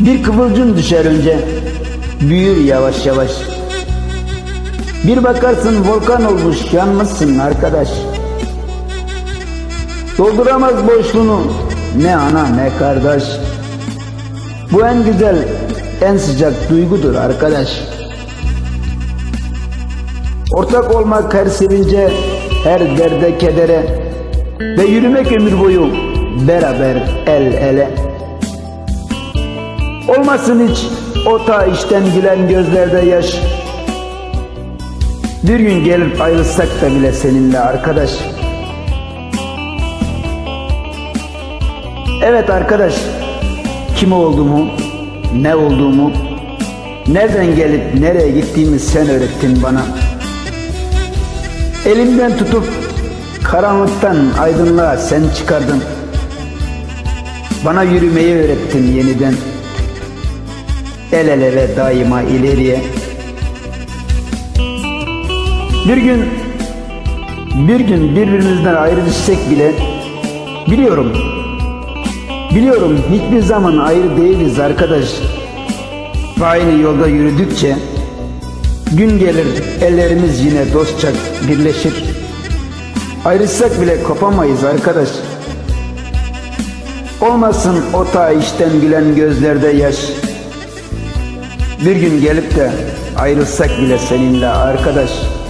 Bir kıvılcım düşer önce, büyür yavaş yavaş. Bir bakarsın volkan olmuş, yanmışsın arkadaş. Dolduramaz boşluğunu ne ana ne kardeş. Bu en güzel, en sıcak duygudur arkadaş. Ortak olmak her sevince, her derde kedere ve yürümek ömür boyu beraber el ele. Olmasın hiç o ta içten gülen gözlerde yaş. Bir gün gelip ayrılsak da bile seninle arkadaş. Evet arkadaş, kim olduğumu, ne olduğumu, nereden gelip nereye gittiğimi sen öğrettin bana. Elimden tutup karanlıktan aydınlığa sen çıkardın. Bana yürümeyi öğrettin yeniden. El ele ve daima ileriye. Bir gün birbirimizden ayrı düşsek bile biliyorum hiçbir zaman ayrı değiliz arkadaş. Ve aynı yolda yürüdükçe gün gelir ellerimiz yine dostça birleşir. Ayrışsak bile kopamayız arkadaş. Olmasın o ta içten gülen gözlerde yaş. Bir gün gelip de ayrılsak bile seninle arkadaş.